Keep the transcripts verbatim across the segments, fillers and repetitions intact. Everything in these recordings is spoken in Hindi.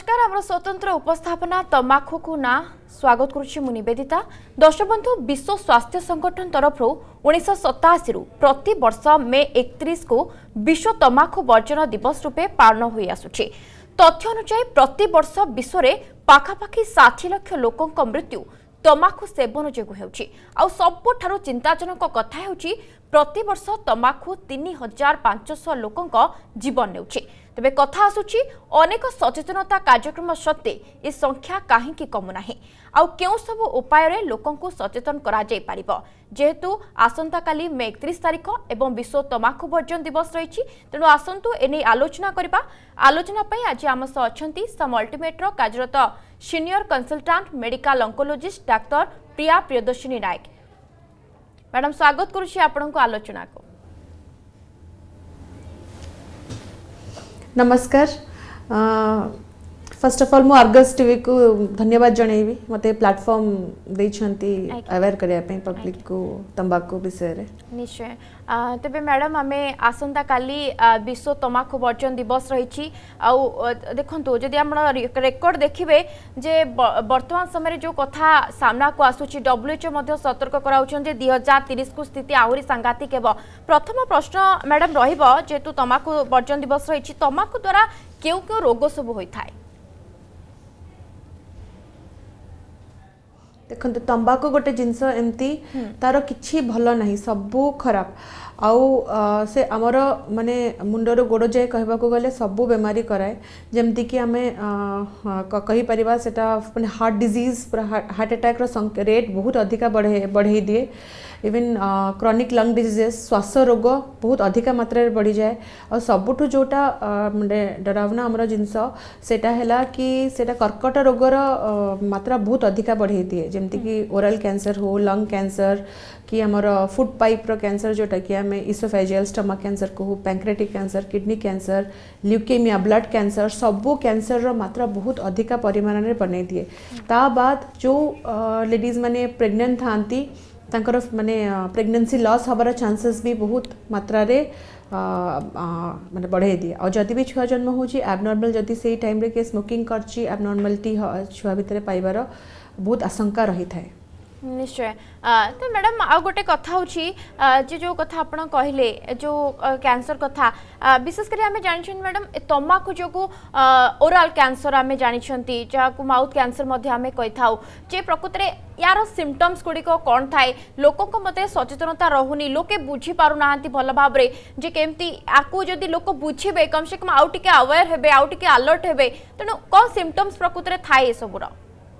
नमस्कार आम स्वतंत्र उपस्थापना तमाखु को ना स्वागत करुच्ची मु निवेदिता। दर्शक बंधु विश्व स्वास्थ्य संगठन तरफ उन्नीस सताशी प्रति वर्ष मे एकतीस को विश्व तमाखु वर्जन दिवस रूपे पालन हो आसुछि। तथ्य अनुसार प्रति वर्ष विश्व में पाखापाखि षाठी लाख लोकों मृत्यु तमाखु सेवन जोगु हेउछि। आ सबुठारु चिंताजनक कथा हेउछि प्रति वर्ष तमाखु तीन हजार पांचश लोकों जीवन नेउछि। तेबे कथा आसुछि अनेक सचेतनता कार्यक्रम सत्ते ए संख्या काहेकि कमु नाही। आउ केउ सब उपाय रे लोकों को सचेतन करा जाय पारिबो। जेहेतु आसंता काली मे एकतीस तारिख एवं विश्व तमाखु वर्जन दिवस रही तेणु आसंतु एने आलोचना करबा। आलोचना पई आज आम सह अछंती सम अल्टीमेट रो कार्यरत senior consultant medical oncologist doctor Priya Priyadarshini Nayak. Madam स्वागत करुछि आपनको आलोचना को। नमस्कार। फर्स्ट ऑफ ऑल मु अर्गस टीवी को धन्यवाद जनइबी मते प्लेटफॉर्म देछंती अवेयर करिया पे पब्लिक को तंबाकू विषय रे। निश्चय तेबे मैडम आमे आसंता काली विश्व तमाखु वर्जन दिवस रही आ देखंतु जदि हम रेकॉर्ड देखिबे जे वर्तमान समय जो कथा सामना को आसुची डब्ल्यूएचओ मध्ये सतर्क कराउछन जे दो हज़ार तीस को स्थिति आहुरी सांघातिक हेबो। प्रथम प्रश्न मैडम रहिबो जेतु तमाखु वर्जन दिवस रही तमाखु द्वारा केउ केउ रोग सब होई थाए। देखो तंबाकू गोटे जिनस एमती तार किछि भलो नहीं सबू खराब आउ से आमर माने मुंडर गोड़ जाए कहबा को गले सबू बेमारी कराए जेमती कि आमे कहि परिबा सेटा माने हार्ट डिजीज पूरा हार्ट अटैक रो रेट बहुत अधिका बढ़े बढ़े दिए। इवन क्रॉनिक लंग डिजीजेस श्वास रोग बहुत अधिका मात्रा रे बढ़ी जाए। और सबुठु जोटा माने डरावना हमर जिंस सेटा हैला कि सेटा कर्कट रोगर मात्रा बहुत अधिका बढ़े दिए जेमती कि ओरल कैंसर हो लंग कैंसर कि हमर फूड पाइप रो कैंसर जोटा कि आमे इसोफेजियल स्टमक कैंसर को pancreatic cancer kidney cancer leukaemia blood cancer सबू कैंसर रो मात्रा बहुत अधिका परिमाण रे बने दिए। ता बाद जो लेडीज माने प्रेग्नेंट थांती तांकर माने प्रेगनेंसी लॉस हबार चांसेस भी बहुत मात्रा रे माने बढ़े दिए। और जदि भी छुआ जन्म होची एबनॉर्मल जदि से टाइम रे के स्मोकिंग करची एबनॉर्मलिटी छुआ भितर पाइबार बहुत आशंका रही थाए। निश्चय तो मैडम आ गोटे कथा होची जे जो कथा आपण कहले जो कैंसर कथा विशेषकर आमे जानि मैडम तमाकू जो ओरल कैंसर आमे जानि जहाँ माउथ कैंसर मध्य आमे कहि थाउ जे प्रकृत रे यार सिम्पटम्स गुड़ी कौन थाए लोक मत सचेतनता रहुनी लोके बुझी पारु नांती भल भाव रे जे केमती आकु जदि लोक बुझिबे कम से कम आउ टिके अवेयर हेबे आउ टिके अलर्ट हेबे तेणु कौन सिम्पटम्स प्रकृत रे थाए सबुरा।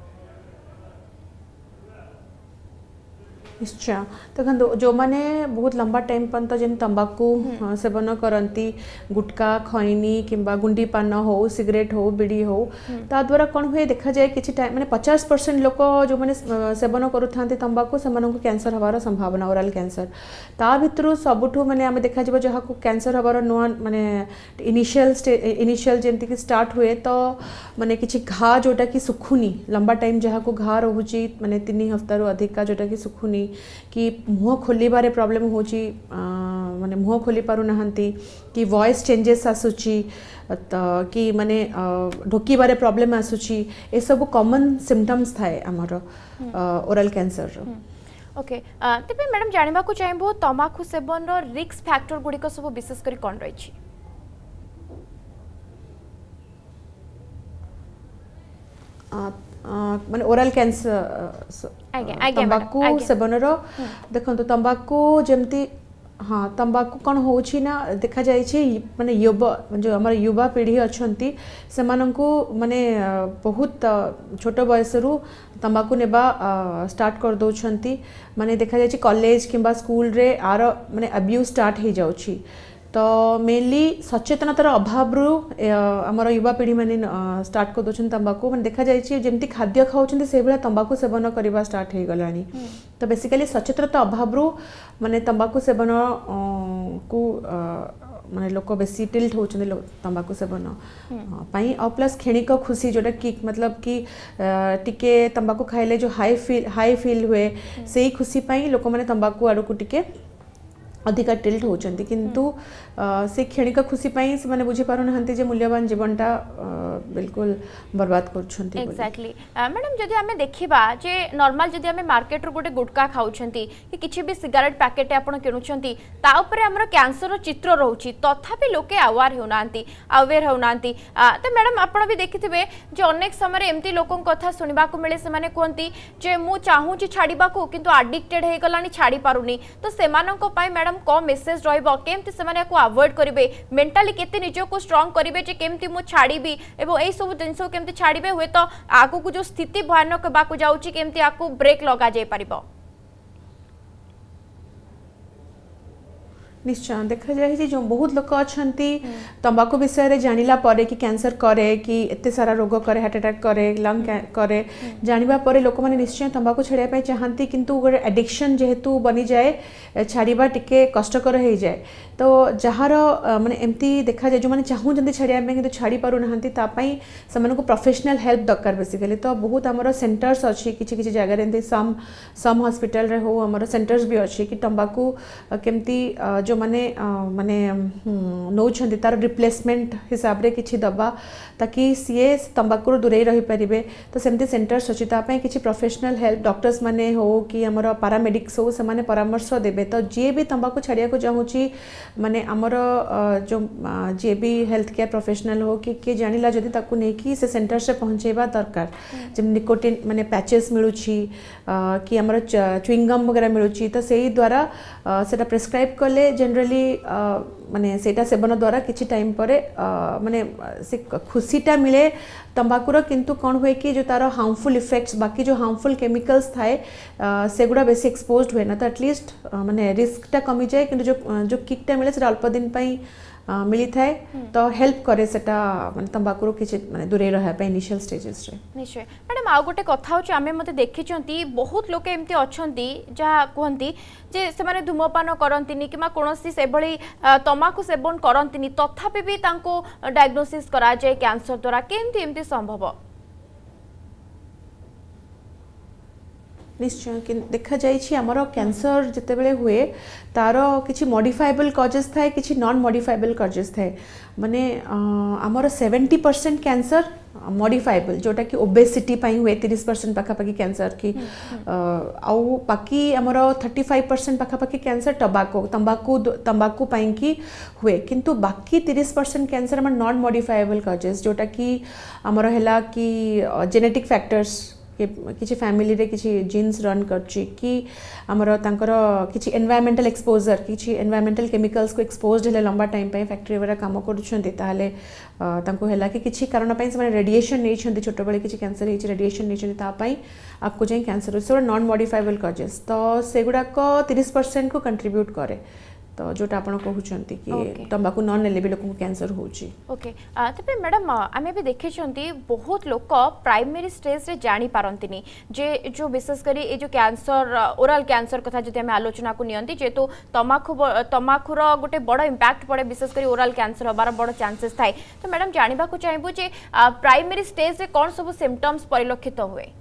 निश्चय देखो जो माने बहुत लंबा टाइम पर्यंत जेन तंबाकू सेवन करती गुटका खैनी किंबा गुंडी पान हो सिगरेट हो बीड़ी हो ता द्वारा कौन हुए देखा जाए कि टाइम माने पचास परसेंट लोक जो माने सेवन करुथा तंबाकू से कैंसर हबार संभावना ओरल कैंसर ता भितर सबुठू माने आमे देखा जब जहाँ को कैंसर हबार नुआ माने इनिशियल इनिशियल जेमती कि स्टार्ट हुए तो माने किछि घा जोटा कि सुखुनी लंबा टाइम जहाँ को घा रोची माने तीन हफ्तार अधिका जोटा कि सुखुनी कि मुह खोलिबारे प्रॉब्लम होची माने मुह खोली पारु नहंती कि वॉइस चेंजेस आसुची कि माने ढोकी बारे प्रॉब्लम आसुची ए सब कॉमन सिम्पटम्स थाए हमर ओरल कैंसर रो। ओके तबे मैडम जानिबा को चाहबो तमाकू सेवन रो रिस्क फैक्टर गुडी को सब विशेष करी कोन रही छी। माने ओरल कैंसर तंबाकू सेवन रो देखो तंबाकू जमती हाँ तंबाकू कौन होची ना देखा जाए माने युवा जो हमारे युवा पीढ़ी अच्छी से माने बहुत छोट बयस रु तंबाकू नेबा स्टार्ट कर दौरान माने देखा जाए कॉलेज किंबा स्कूल रे आर माने अब्यूज स्टार्ट हो जाउची। तो मेनली सचेतनतार अभाव आमर युवा पीढ़ी माने स्टार्ट कर दौरान तंबाकू मैंने देखा जाए जमी खाद्य खाऊँ से भाया तंबाकू सेवन करवा स्टार्ट हो गला। तो बेसिकली सचेतनता अभाव माने तंबाकू सेवन को माने लोक बेसी टिल्ट होचने तंबाकू सेवन पाई और प्लस क्षणिक खुशी जोटा कि मतलब कि टिके तंबाकू खाइले जो हाई फील हाई फील हुए से ही खुशी पाई लोक माने तंबाकू आड़ को टिके अधिका टिल्ट होचंती किंतु से क्षणिक खुशी पाई से माने बुझी पारु नहंती जे मूल्यवान जीवनटा बिल्कुल बर्बाद करछंती। एक्जेक्टली मैडम जदि हमें देखिबा जे नॉर्मल जदि हमें मार्केट रो गोटे गुटका खाउछंती कि किछि भी सिगरेट पैकेट आपण किनुछंती ता ऊपर हमर कैंसर रो चित्र रहउची तथापि लोके अवेयर होनांती अवेयर होनांती तो मैडम आपण भी देखिथिबे जे अनेक समय एमती लोकन कथा सुनिबा को मिले से माने कोंती जे मु चाहू छी छाडीबा को किंतु एडिक्टेड हे गलानी छाडी पारुनी तो सेमानन को पाई मैडम को मेसेज रहइबो केमती से माने को अवॉइड करिवे मेंटली केते निजो को स्ट्रांग करिवे जे केमती मु छाडीबी एवं एई सब जिंसो केमती छाडीबे हुए तो आगु को जो स्थिति भयानक बाकु जाउची केमती आकु ब्रेक लगा जाय परिबो। निश्चय देखा जाए जो बहुत लोक अच्छा तंबाकू विषय रे जानिला परे कि कैंसर करे कि एते सारा रोग करे हार्ट अटैक करे लंग करे जानिबा परे लोक माने निश्चय तंबाकू छेड़िया पे चाहती किंतु गोटे एडिक्शन जेहेतु बनी जाए छाड़ीबा टिके कष्टकर हो जाए तो जार माने एमती देखा जाए जो माने चाहू जंदी छाड़िया पे किंतु छाड़ी पारु नहंती ता पई समन को प्रोफेशनल हेल्प दरकार बेसिकली तो बहुत हमर सेंटर्स अछि किछि किछि जगह रे सम सम हॉस्पिटल रे हो हमर सेंटर्स भी अछि कि तंबाकू केमती जो माने माने नौछंती तार रिप्लेसमेंट हिसाब रे किछि दबा ताकि सीए तंबाकू दूरे रही परिबे तो सेमती सेंटर्स अछि ता पई किछि प्रोफेशनल हेल्प डॉक्टर्स माने हो कि हमर पैरामेडिक्स हो से माने परामर्श देबे तो जे भी तंबाकू छाड़िया को चाहूची माने हमर जो जे भी हेल्थ केयर प्रोफेशनल हो कि के जानिला जदि ताकू नै कि से सेंटर से पहुंचेबा दरकार जे निकोटिन माने पैचेस मिलुची कि हमर च्युइंगम वगैरह मिलुची तो सेही द्वारा सेटा प्रेस्क्राइब करले जनरली माने सेटा सेवन द्वारा किछि टाइम परे माने से खुशीटा मिले तंबाकूर किंतु कौन हुए कि जो तार हार्मफुल इफेक्ट्स बाकी जो हार्मफुल केमिकल्स थाए सेगुड़ा बेसी एक्सपोज्ड हुए ना तो एटलिस्ट माने रिस्कटा कमी जाए किंतु जो जो किकटा मिले से अल्प दिन पई मिली थाए तो हेल्प करे सेटा माने तंबाकूर किछि माने दूरे रहा पे इनिशियल स्टेजेस रे। निश्चय मैडम आ गोटे कथा होची आमे मते देखिचंती बहुत लोक एमती अछंती जा कहंती जे से माने धूमपान करंतिनी किमा कोनोसी सेभली तंबाकू सेवन करंतिनी तथापि भी तांको डायग्नोसिस करा जाय कैंसर द्वारा केमती एमती संभव। निश्चय कि देखा जाइछि हमरो कैंसर जते बेले हुए तारो किछि मॉडिफाइबल कॉजेस थाए किछि नॉन मॉडिफाइबल कॉजेस थाए माने हमरो सेवेंटी परसेंट कैंसर मॉडिफाइबल जोटा कि ओबेसिटी पाई हुए तीस परसेंट पाखा पाखी कैंसर की आउ बाकी हमरो थर्टी फाइव परसेंट पाखा पाखी कैंसर टबाको तंबाकू तंबाकू पाई की हुए किंतु बाकी तीस परसेंट कैंसर हमर नॉन मॉडिफाइबल कॉजेस जोटा कि हमरो हैला कि जेनेटिक फैक्टर्स किसी फैमिली रे किसी जीन्स रन करची कि हमरो तांकर किसी एनवायरमेंटल एक्सपोजर किसी एनवायरमेंटल केमिकल्स को एक्सपोज्ड हेले लंबा टाइम पे फैक्ट्री वगैरह काम करूछंती ताहले तांको हैला कि किसी कारण पे से रेडिएशन नहीं छंती छोट बळे किसी कैंसर हिच रेडिएशन नहीं छंती ता पई आपको जे कैंसर से नॉन मॉडिफाइबल कॉजेस तो सेगुडा को तीस परसेंट को कंट्रीब्यूट करे तो जोटा आपण कहउछंती कि okay. तंबाकू नॉन नेले भी लोक को कैंसर होची। ओके तबे मैडम आमे भी देखिछंती बहुत लोक प्राइमरी स्टेज रे जानि पारंतिनी जे जो विशेष करी ए जो कैंसर ओरल कैंसर कथा जति हमें आलोचना को नियंती जेतु तंबाकू तंबाकूर गोटे बड़ इंपैक्ट पड़े विशेष करी ओरल कैंसर हबार बड़ चांसेस थाए तो मैडम जानिबा को चाहबो जे प्राइमरी स्टेज रे कोन सब सिम्पटम्स परिलक्षित हुए।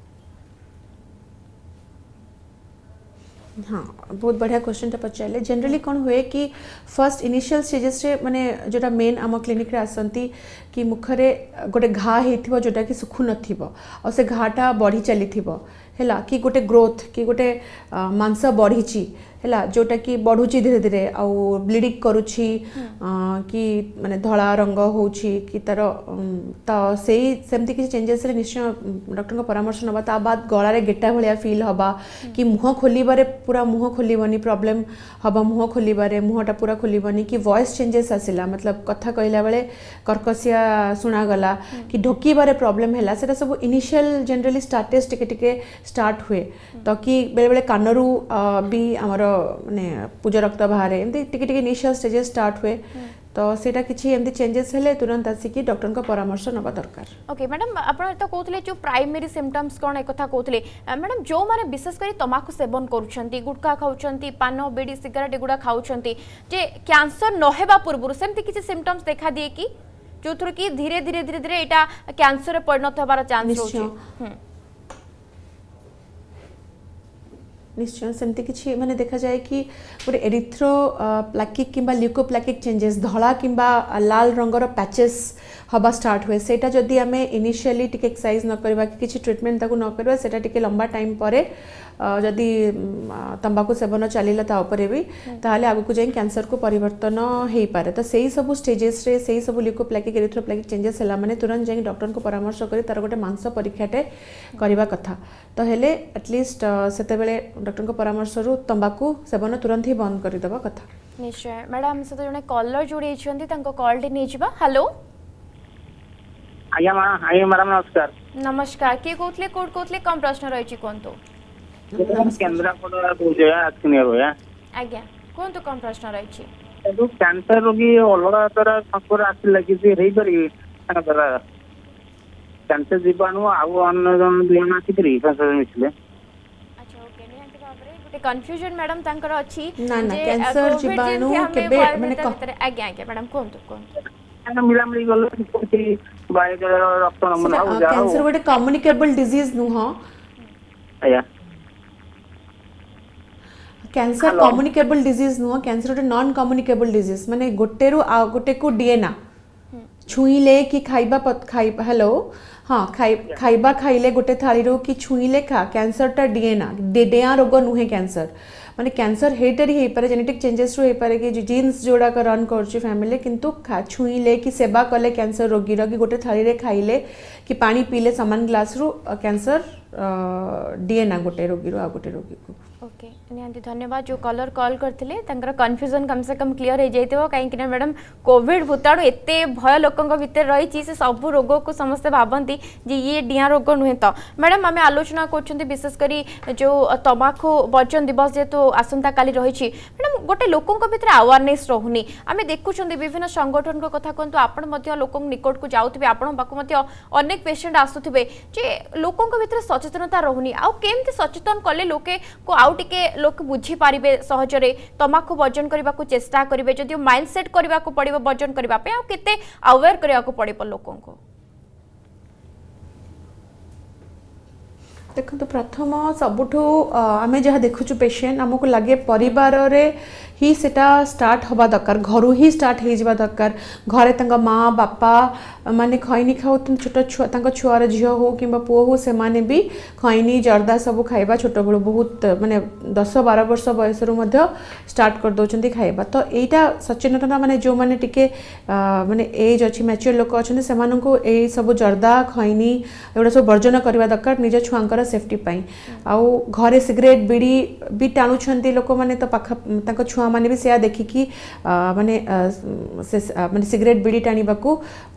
हाँ बहुत बढ़िया क्वेश्चन टा पचारे जनरली कौन हुए कि फर्स्ट इनिशियल स्टेजेस रे माने जोटा मेन आम क्लिनिक रे आसंती कि मुखरे गोटे घा हेथिबो जोटा कि सुखु नथिबो और से घाटा बढ़ी चलीथिबो हैला कि गोटे ग्रोथ कि गोटे मांस बढ़ीची हैला जोटा कि बढ़ुची धीरे धीरे आउ ब्लीडिंग करूची कि माने धला रंग होउची कि तार त सेही सेमती कि चेंजेस रे निश्चय डॉक्टर को परामर्श नबा ता बाद गळा रे गेटा भलिया फील हबा कि मुह खोलिबारे पूरा मुह खोलिबनी प्रॉब्लम हबा मुह खोलिबारे मुहटा पूरा खोलिबनी कि वॉइस चेंजेस आसिला मतलब कथा कहला बेले कर्कसिया सुना गला कि ढोकीबारे प्रॉब्लम हैला सेटा सब इनिशियल जनरली स्टार्टेज टिके टिके स्टार्ट हुए तो कि बेले बेले कानरू भी हमर माने पूजा रक्त बाहर एमती टिके टिके इनिशियल स्टेजेस स्टार्ट हुए तो सेटा किछि एमती चेंजेस हेले तुरंत आसी कि डॉक्टर को परामर्श नबा दरकार। ओके मैडम आपण तो कहउतले जो प्राइमरी सिम्पटम्स कोन एक कथा कहउतले मैडम जो माने विशेष करी तंबाकू सेवन करूछंती गुटखा खाउछंती पान बीड़ी सिगरेट एगुडा खाउछंती जे कैंसर न हेबा पूर्व सेमती किछि सिम्पटम्स देखा दिए कि जो थ्रु कि धीरे धीरे धीरे धीरे एटा कैंसर रे परिणत होबार चांस होछि। निश्चय सेमती किसी माने देखा जाए कि गोटे एरिथ्रो प्लाकिक किंबा ल्यूकोप्लाकिक चेंजेस धला किंबा लाल रंगर पैचेस हवा स्टार्ट हुए सेटा जदि आमे इनिशियली टिके एक्सरसाइज न करबा कि किछि ट्रीटमेंट ताकू न करबा सेटा टिके लंबा टाइम परे जदि तंबाकू सेवन चलिला ता उपरे भी ताले आगु को जाई कैंसर को परिवर्तन हेई पारे तो सेही सब स्टेजेस रे सेही सब ल्यूकोप्लाकिक एरिथ्रोप्लाकिक चेंजेस हला माने तुरंत जाई डॉक्टर को परामर्श करी तार गोटे मांस परीक्षाटे करबा कथा तो हेले एटलीस्ट सेते बेले डॉक्टर को परामर्श रु तंबाकू सेवन तुरंत ही बंद कर देबा कथा निश्चय मैडम से जने कॉलर जोड़ी छंती तांको कॉल टे नै जिबा हेलो आज्ञा मा आज्ञा मैडम नमस्कार नमस्कार के कोतले कोड कोतले कम प्रश्न रही छी कोन तो केंद्रापड़ा बुझया अक्नियर होया आज्ञा कोन तो कम प्रश्न रही छी तो कैंसर रोगी अलगा तरह संकर आसी लगी जे रही करी तरह कैंसर जीवाणु आउ अन्य जन बियान आसी करी कैंसर मिसले अच्छा ओके निहंत बाबरे गुटे कंफ्यूजन मैडम तांकर अछि ना ना कैंसर जीवाणु केबे माने आज्ञा आज्ञा मैडम कोन तो कोन ana मिलामली गलो कोठी बाय रक्त नमूना हो जाओ कैंसर गोटे कम्युनिकेबल डिजीज नु हो आया कैंसर कम्युनिकेबल डिजीज नु कैंसर गोटे नॉन कम्युनिकेबल डिजीज माने गोटे रु आ गोटे को डीएनए छुईले कि खाइबा पत खाइ हेलो हाँ खाइ खाइबा खाइले गोटे थाली रो कि छुईले खा कैंसर टा डीएनए डेया रोग नुहे कैंसर माने कैंसर हेरिटेरी हे पारे जेनेटिक चेंजेस रो हे पारे कि जीन्स जोड़ा का रन करछि फैमिली किंतु छुईले कि सेवा कले कैंसर रोगी रो कि गोटे थाली रे खाइले कि पानी पीले समान ग्लास रो कैंसर डीएनए गोटे रोगी रो आ गोटे रोगी को ओके निहांती धन्यवाद जो कलर कॉल करथिले तंकर कन्फ्यूजन कम से कम क्लियर हो जाइतो काहे कि मैडम कोविड भूताणु एते भय लोकंक भीतर रही छी से सब रोग को समस्त भाबंती जे ये डिया रोग नुहे तो मैडम आमे आलोचना करछंती विशेष करी जो तंबाकू वर्जन दिवस जे तो आसंता काली रही छी मैडम गोटे लोकंक भीतर अवेयरनेस रहउनी आमे देखुछंती विभिन्न संगठन को कथा कोंतु आपण मध्य लोकंक निकट को जाउतबे आपण बाकु मध्य अनेक पेशेंट आसुथिबे जे लोकंक भीतर सचेतनता रहउनी आ केमते सचेतन कले लोके को आउ टिके लोक बुझी पारिबे सहजरे तंबाकू वर्जन करबा को चेष्टा करिवे जदि माइंड सेट करबा को पड़िबो वर्जन करबा पे आ केते अवेयर करबा को पड़िबो लोकन को देखो तो प्रथम सबुठो आमे जहा देखुछु पेशेंट हमको लगे परिवार रे ही सेटा स्टार्ट हवा दरकार घरु ही स्टार्ट हे जबा दरकार घरे तंगा माँ बापा माने खैनी खाउ छोट छुआ तंगा छुआर झियो हो किबा पुओ हो से माने भी खैनी जर्दा सब खाइबा छोट बड़ बहुत माने दस बारह वर्ष बयस रु मध्य स्टार्ट कर दोचंती खाइबा तो एटा सचेतनता माने जो माने टिके माने एज अछि मैच्योर लोक अछन से मानन को ए सब जर्दा खैनी एडा सब वर्जन करबा दरकार निज छुआंकर सेफ्टी पाई आउ घरे सिगरेट बीड़ी भी टाणु छंती लोक माने तो पाखा तंका छुआ माने भी से देखिकी माने माने सिगरेट बीड़ी टाणीबा को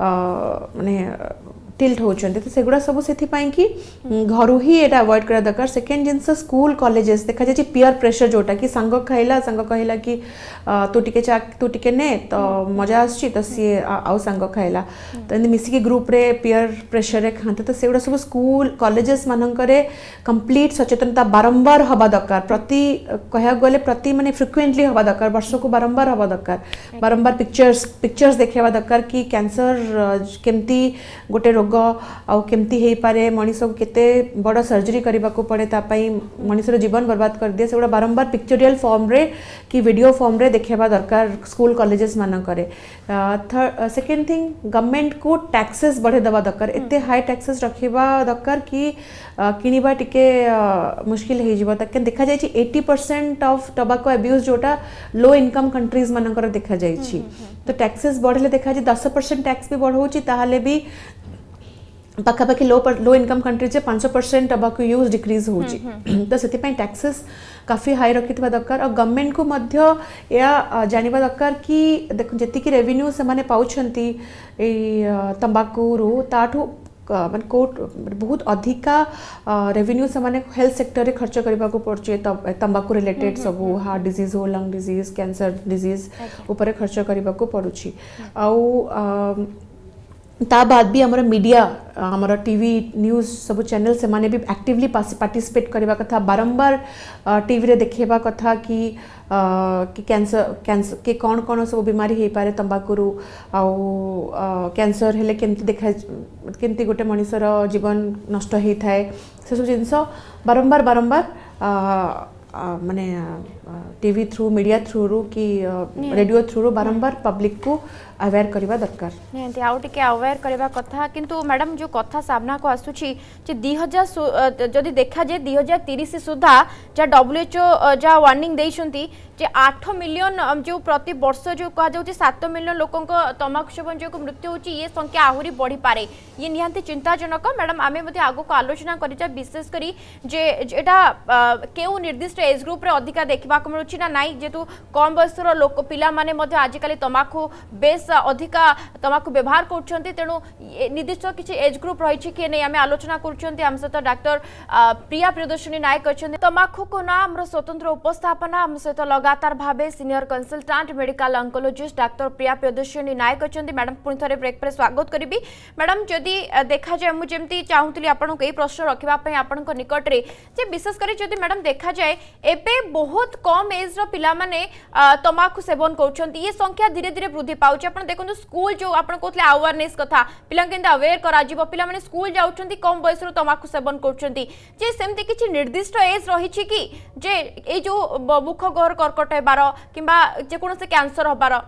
माने टिल्ट होचंते तो सेगुडा सब सेथि पाई कि घरु ही एटा अवॉइड करा दरकार सेकंड जिंस स्कूल कॉलेजेस देखा जाय पीयर प्रेशर जोटा कि संग खाइला संग कहला कि तू टिके चा तू टिके ने तो मजा आछि तो सी आउ संग खाइला तो एंद मिसी के ग्रुप रे पीयर प्रेशर रे खाते तो सेगुडा सब स्कूल कॉलेजेस मानकरे कंप्लीट सचेतनता बारंबार हवा दरकार प्रति कहया गले प्रति माने फ्रिक्वेंटली हवा दरकार वर्ष को बारंबार हवा दरकार बारंबार पिक्चर्स पिक्चर्स देखेबा दरकार कि कैंसर केमती गोटे रोग आउ केमती हे पारे मनीष को केते बड़ सर्जरी करबा को पड़े ता पई मनीषर जीवन बर्बाद कर दिए सेगुडा बारंबार पिक्चोरियल फॉर्म रे कि वीडियो फॉर्म रे देखेबा दरकार स्कूल कॉलेजेस मानन करे थर्ड सेकंड थिंग गवर्नमेंट को टैक्सेस बढ़े दबा दरकार एते हाई टैक्सेस रखिबा दरकार कि किनिबा टिके मुश्किल हे जिवो तक देखा जाय छी अस्सी परसेंट ऑफ टोबैको अब्यूज जोटा लो इनकम कंट्रीज मानकर देखा जाय छी तो टैक्सेस बढ़ले देखा जी दस परसेंट टैक्स भी बढ़ो छी ताहाले भी पाखापाखि लो लो इनकम कंट्री से पाँच परसेंट टोबैको यूज डिक्रीज हो तो से टैक्सेस काफी हाई रखि दरकार और गवर्नमेंट को मध्य या जानिबा दरकार कि देख जेतिकी रेवेन्यू से माने पाउछंती ए तंबाकू रु ताठू माने कोट बहुत अधिका रेवेन्यू से माने हेल्थ सेक्टर रे खर्च करबा को पड़चे तंबाकू रिलेटेड सब हार्ट डिजीज हो लंग डिजीज कैंसर डिजीज ऊपर खर्च करबा को पड़ुची आउ ता बाद भी हमारा मीडिया हमारा टीवी न्यूज सब चैनल से माने भी एक्टिवली पार्टिसिपेट करबा कथा बारंबार टीवी रे देखेबा कथा कि कि कैंसर कैंसर के कौन कौन सब बीमारी हे पारे तंबाकू रु आउ कैंसर हेले केमती देखा केमती गोटे मनीषर जीवन नष्ट हे थाए से सब जिंस बारंबार बारंबार माने टीवी थ्रू मीडिया थ्रू रू कि रेडियो थ्रू रू बारंबार पब्लिक को अवेयर करबा दरकार निहंती आउ टिके अवेयर करबा कथा किंतु मैडम जो कथा सामना को आसुची जे दो हज़ार जदि देखा जे दो हज़ार तीस सुधा जा डब्ल्यूएचओ जा वार्निंग देइछंती जे आठ मिलियन जो प्रति वर्ष जो कहा जाउची सात मिलियन लोकन को तमाकू सेवन जो मृत्यु होची ये संख्या आहुरी बढ़ी पारे ये निहंती चिंताजनक मैडम आमे मध्ये आगो को आलोचना करिता विशेष करी जे एटा केउ निर्दिष्ट एज ग्रुप रे अधिका देखबा को मिलुची ना नाही जेतु कम बयसर लोक पिला माने मध्ये आजिकाली तमाकू बेस अधिका तमाकू व्यवहार करछंती तेणु निर्दिष्ट किछि एज ग्रुप रहिछि कि नै आमे आलोचना करछंती हम सहित डॉक्टर प्रिया प्रियदर्शनी नायक कहछंती तमाकू को ना हमर स्वतंत्र उपस्थापना हम सहित लगातार भाबे senior consultant medical oncologist doctor Priya Priyadarshini Nayak कहछंती मैडम पुनि थरे ब्रेक पर स्वागत करिबी मैडम जदि देखा जाय मु जेमती चाहूतली आपन को ए प्रश्न रखिबा पय आपन को निकट रे जे विशेष करी जदि मैडम देखा जाय एबे बहुत कम एज रो पिला माने तमाकू सेवन करछंती ये संख्या धीरे धीरे वृद्धि पाउछ आपन देखो स्कूल जो आप कहते अवेयरनेस कथा पिला अवेयर करा पिला माने स्कूल जाउछंती कम बयस रो तमाकू सेवन करछंती जे सेमती किछि निर्दिष्ट एज रहिछि कि जे ए जो मुख गहर कर्कट हेबार किंबा जे कोनोसे कैंसर होबार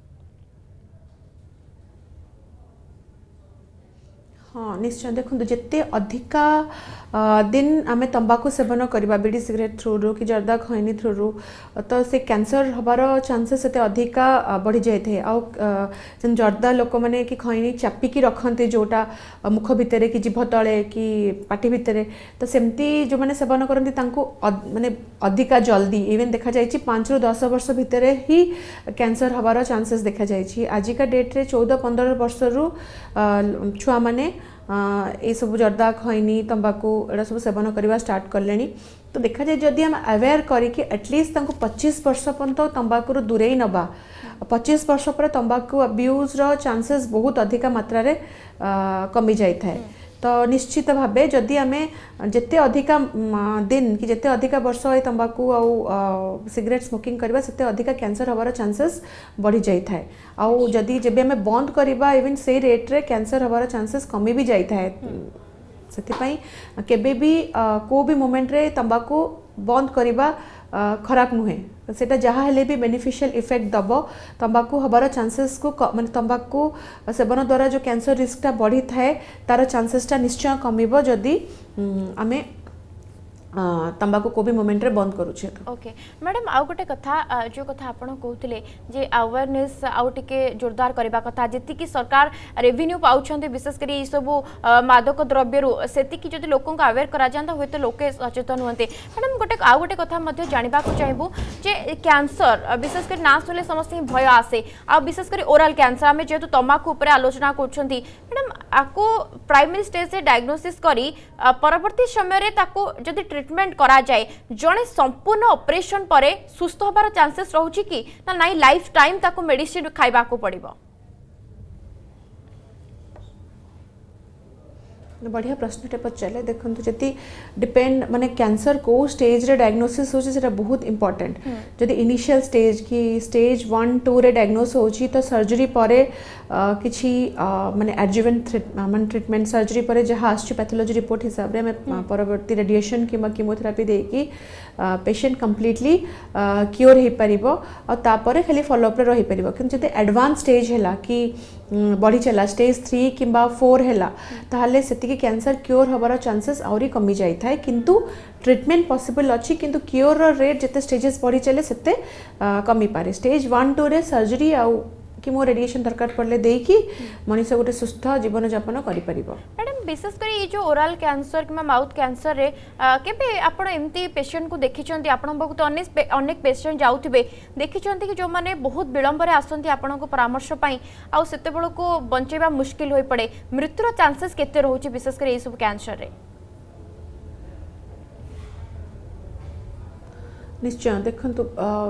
हाँ निश्चय देखो जिते अधिका दिन आम तंबाकू सेवन करवा बीड़ी सिगरेट थ्रू रू कि जर्दा खैनी थ्रू रू तो से कैंसर हबार चांसेस से अधिका बढ़ी जाए आउ जर्दा लोक मैंने कि खैनी चापिकी रखते जोटा मुख भितर कि जीभ तले कि पाटी भितर तो सेमती जो मैंने सेवन करती माने अधिका जल्दी इवेन देखा जाए पाँच रु दस वर्ष भितर ही कैंसर हबार चांसेस देखा जाए आजिका डेट्रे चौदह पंद्रह वर्ष रु छुआ मैंने ये सब जर्दा खैनी तंबाकू एटा सब सेवन करवा स्टार्ट कले तो देखा जाए जदि हम अवेयर करके एटलिस्ट पच्चीस वर्ष पर्यंत तंबाकू दूरे नवा पच्चीस वर्ष पर तंबाकू अब्यूज रो चांसेस बहुत अधिका मात्रा रे कमी जाई थाए तो निश्चित भावे जदि आम जिते अधिका दिन कि जिते अधिका वर्ष ये तंबाकू आउ सिगरेट स्मोकिंग करबा सेते अधिका कैंसर हबार चांसेस बढ़ी जाई थाए आउ जदि जेबे आम बंद करबा इवन से रेट रे कैंसर हबार चांसेस कमी भी जाई थाए सेति केबे भी को भी मोमेंट रे तंबाकू बंद करबा खराब नुहे सेटा जहाँ हेले भी बेनिफिशियल इफेक्ट दब तंबाकू हबार चांसेस को माने तंबाकू सेवन द्वारा जो कैंसर रिस्कटा बढ़ी थाए तार चांसेसटा निश्चय कमिबो जदि आमे तंबाकू को भी मोमेंट रे बंद करूछे ओके मैडम आउ गोटे कथा जो कथा आपण कहउतिले जे अवेयरनेस आउ टिके जोरदार करबा कथा जेति कि सरकार रेवेन्यू पाउछन्ते विशेष करी ई सब मादक द्रव्य रु सेति कि जदि लोकन को अवेयर करा जानता होय तो लोके सचेतन होते मैडम गोटे आउ गोटे कथा मध्ये जानिबा को चाहबो जे कैंसर विशेष करी ना सुले समस्त भय आसे आ विशेष करी ओरल कैंसर हमें जेतु तंबाकू ऊपर आलोचना करछन्ती मैडम आको प्राइमरी स्टेज से डायग्नोसिस करी परवर्ती समय रे ताको जदि ट्रीटमेंट करा जाए जड़े संपूर्ण ऑपरेशन परे सुस्थ होबार चांसेस रहउची कि ना नाही लाइफ टाइम ताको मेडिसिन खाइबा को पड़िबो बढ़िया प्रश्नटे पचारे देखो जदि डिपेंड माने कैंसर को स्टेज रे डायग्नोसिस होची सेटा बहुत इंपोर्टेंट जदि इनिशियल स्टेज की स्टेज वन टू रे डायग्नोस होची तो सर्जरी परे किछि माने एडजुवेंट माने ट्रीटमेंट सर्जरी परे जहा आछि पैथोलॉजी रिपोर्ट हिसाब रे हम परवर्ती रेडिएशन किमा कीमोथेरापी देकी पेशेंट कंप्लीटली क्योर हे परिबो और तापरे खाली फॉलो अप रे रही परिबो किंतु जदि एडवांस स्टेज हैला कि बढ़ी चला स्टेज थ्री किंबा फोर हैला ताहले सेति कैंसर क्योर हबार चांसेस आउरी कमी जाई थाए किंतु ट्रीटमेंट पॉसिबल अच्छी किंतु क्योर रेट जिते स्टेजेस बढ़ी चले सेते कमी पारे स्टेज वन टू रे सर्जरी आउ किमो रेडिएशन दरकार पड़ले देकी मनुष्य गोटे सुस्थ जीवन यापन करि परिबो मैडम विशेष कर ये जो ओरल कैंसर कि माउथ कैंसर रे केबे आपण एमती पेशेंट को देखिचंती आपण बहुत अनेक अनेक पेशेंट जाउथिबे देखिचंती कि जो माने बहुत विलंब रे आसंती आपण को परामर्श पई आ सेते बेल को बंचेबा मुश्किल होई पड़े मृत्युर चांसेस केते रहउची विशेष कर ये सब कैंसर रे निश्चय देखंतु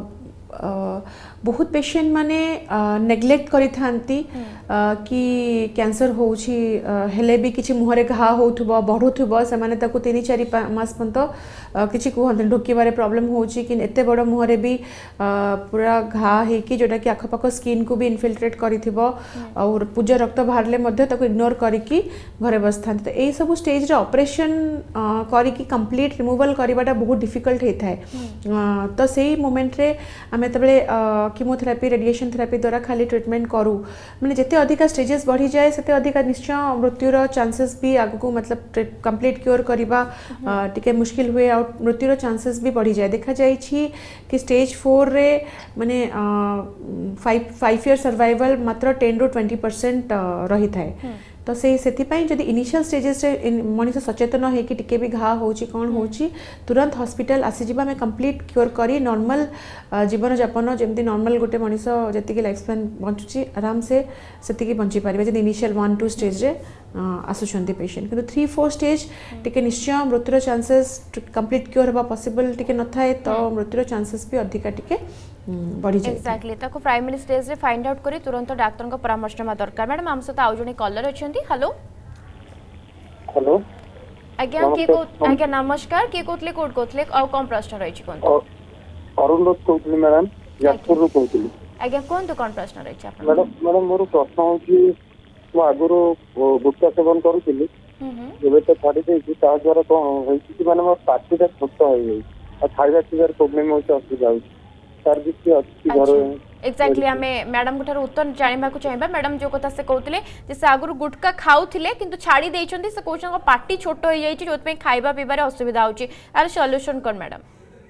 बहुत पेशेंट माने नेग्लेक्ट करि थांती कि कैंसर होउछि हेले भी किछि मुहरे घा होउथबो बढ़ुथबो से माने ताकू तीन चार मास पंत किछि कहते ढोकिबारे प्रॉब्लम होउछि कि एते बड़ मुहरे भी पूरा घा हे कि जोटा कि आखपाख स्किन को भी इनफिल्ट्रेट करिथिबो और पूजा रक्त बाहरले मध्ये ताकू इग्नोर करिकि घरे बसथांती। तो एई सब स्टेज रे ऑपरेशन करिकि कंप्लीट रिमूवल करिबाटा बहुत डिफिकल्ट हे थाए। तो सेही मोमेंट रे आमे तबले कीमोथेरापी रेडिएशन थेरापी द्वारा खाली ट्रीटमेंट करू माने जेते अधिका स्टेजेस बढ़ी जाए सेते अधिका निश्चय मृत्युर चांसेस भी आगु मतलब कंप्लीट क्योर करिबा टिके मुश्किल हुए और मृत्युर चांसेस भी बढ़ी जाए। देखा जाय छी कि स्टेज फोर रे माने फाइव फाइव ईयर सर्वाइवल मात्र टेन रु ट्वेंटी परसेंट रही थाए। तो से सेथिपाई जदि इनिशियल स्टेजेस रे मनीष सचेतन है कि टिके भी घा होची कौन होची तुरंत हॉस्पिटल आसी जिबा में कंप्लीट क्योर करी नॉर्मल जीवन यापन जेमती नॉर्मल गोटे मनीष जति लाइफ स्पैन बंचुची आराम से सेति बंची पारे जदि इनिशियल वन टू स्टेज रे आसुचंती पेशेंट किंतु थ्री फोर स्टेज टिके निश्चय मृत्युर चांसेस कंप्लीट क्योर हबा पॉसिबल टिके न थाए तो मृत्युर चांसेस भी अधिका टिके बढ़ी जाए। एक्जेक्टली ताको प्राइमरी स्टेज रे फाइंड आउट करी तुरंत डॉक्टर को परामर्श मा दरकार। मैडम हम सता आउ जने कॉलर अछंती। हेलो हेलो आज्ञा के को आज्ञा नमस्कार के कोतले कोड कोतले आ कम प्रश्न रही छी कोन अरुण लोक कोतले मैडम याजपुर रो कोतले आज्ञा कोन तो कोन प्रश्न रही छी आपन मैडम मैडम मोर प्रश्न हो कि मो आगुरो गुटका सेवन करूथिली जेबे तो छाडी दे कि ता द्वारा कोन होई कि माने मोर पार्टी ता छोट होई गई आ खाइबा पीबार प्रॉब्लम होई असुविधा होई सर्विस के अच्छी घर एक्जेक्टली हमें मैडम गुठार उत्तर जानिबा को चाहिबा। मैडम जो कथा से कहउतले जे से आगुरु गुटका खाउथिले किंतु छाडी देइछन्ती से कोचन पार्टी छोट होई जाईछि जोत पे खाइबा पीबारे असुविधा होछि आर सॉल्यूशन कोन मैडम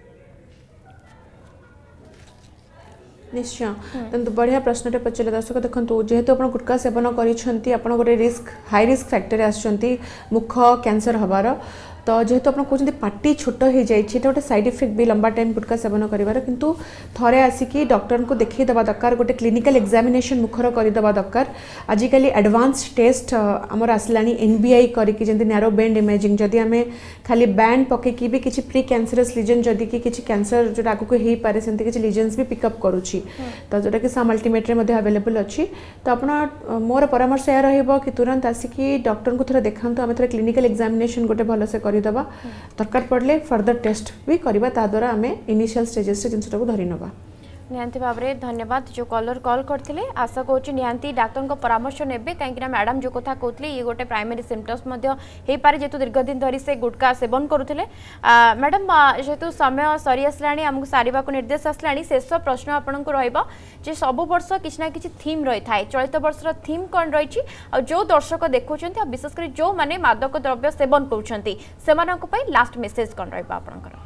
निश्चय तो बढ़िया प्रश्न पचारे दर्शक देखो जेहेतु आप गुटका सेवन कर गोटे रिस्क हाई रिस्क फैक्टर आसुँच मुख कैंसर हबार तो जेहेतु आप कहते पार्टी छोट हो जाए गोटे साइड इफेक्ट भी लंबा टाइम गुटका सेवन कर किंतु थरे आसिकी डॉक्टर को देखी देवा दरकार गोटे क्लिनिकल एग्जामिनेशन मुखर करदेवा दरकार। आजिकल एडवांस टेस्ट आमर आसला एनबीआई करके जमी नैरो बैंड इमेजिंग जदि आम खाली बैंड पकईकी भी किसी प्री कैंसरस लिजन जदि कि किसी कैंसर जो आगक हो पारे सेमती किसी लिजन्स भी पिकअप करुच्ची तो जोटा कि सम अल्टीमेट्रे अवेलेबल अच्छी। तो आप मोर परामर्श यह रहिबो कि तुरंत आसिकी डॉक्टर को थोड़ा देखांतु आम थोड़ा क्लिनिकल एग्जामिनेशन गोटे भल से करदेवा दरकार पड़े फर्दर टेस्ट भी करवा ता द्वारा आम इनिशियल स्टेजेस रे जिनसटा को धरि नबा। निहांती भाव में धन्यवाद जो कॉलर कॉल करते आशा करुँच निहांती डाक्तर परामर्श नेबे कहीं मैडम जो कथा कहते ये गोटे प्राइमरी सिम्पटम्स हो पारे जेहेतु दीर्घ दिन धरी से गुटका सेवन करुले। मैडम जेहेतु समय सरी आसला आमको सारिबा को निर्देश आसला शेष प्रश्न आपन को रही सब वर्ष किसी ना कि थीम रही है चलित वर्षर थीम कौन रही और जो दर्शक देखुं विशेषकर जो मैंने मादक द्रव्य सेवन कर लास्ट मेसेज कौन रहा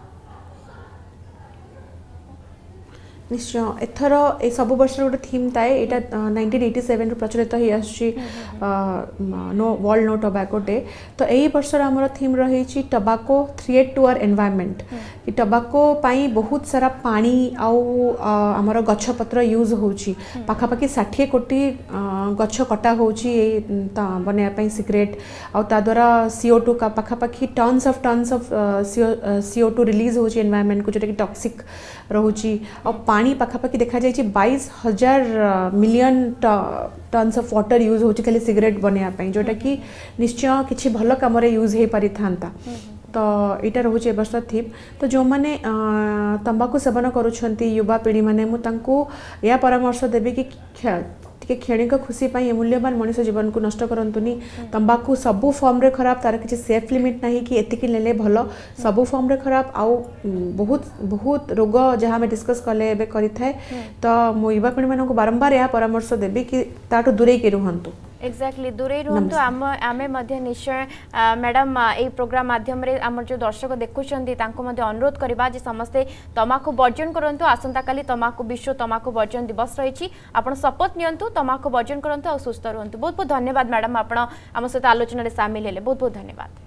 निश्चय एथर ए सब वर्ष गोटे थीम थाए यहाँ नाइंटीन एटी सेवन प्रचलित हो आसुची no world no tobacco day. तो यही वर्ष आमर थीम रही tobacco threat to our environment कि टोबैको पाई बहुत सारा पानी आउ आमर गछपत्र यूज होची पाखापाखि षाठी कोटी गछ कटा होची बनवाई सिगरेट आउ ता द्वारा सीओ टू का पाखापाखि tons of tons of CO two release होची एनवायरनमेंट को जोटा कि टॉक्सिक रोची और पानी पाखापाखि देखा जाए बाईस हजार million tons of water use होची खाली सिगरेट बनवाई जोटा कि निश्चय किसी भल कम यूज हो पारि था। तो यहाँ रोचे वर्ष थीम तो जो मैंने तंबाकू सेवन करुँच युवा पीढ़ी मैंने मुझे यह परामर्श देवी कि टे क्षणिक खुशी पाई मूल्यवान मनुष्य जीवन को नष्ट करंतुनी। तंबाकू सबू फॉर्म रे खराब तार किसी सेफ लिमिट नहीं कि एतिकी नेले भल सबू फॉर्म रे खराब आउ बहुत बहुत रोग जहाँ में डिस्कस कले एबे करि थाए। तो मो युवा पीढ़ी मानक बारंबार यह परामर्श देवी कि ताटू दूरे के रुहंतु एक्जाक्टली दूरे रुहतु आम आमे मध्य निश्चय मैडम ए प्रोग्राम माध्यम रे आम जो दर्शक देखुछंती तांको मध्य अनुरोध करबा जे समस्ते तमाकू वर्जन करंतु आसंता काली तमाकू विश्व तमाकू वर्जन दिवस रही आपण शपथ नियंतु तमाकू वर्जन करंतु और सुस्थ रहंतु। बहुत बहुत धन्यवाद मैडम आपण आम सहित आलोचना रे शामिल हेले बहुत बहुत धन्यवाद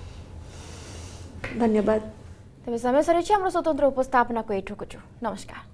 धन्यवाद। तबे समय सरी आम स्वतंत्र उपस्थापना को एठुकुछु नमस्कार।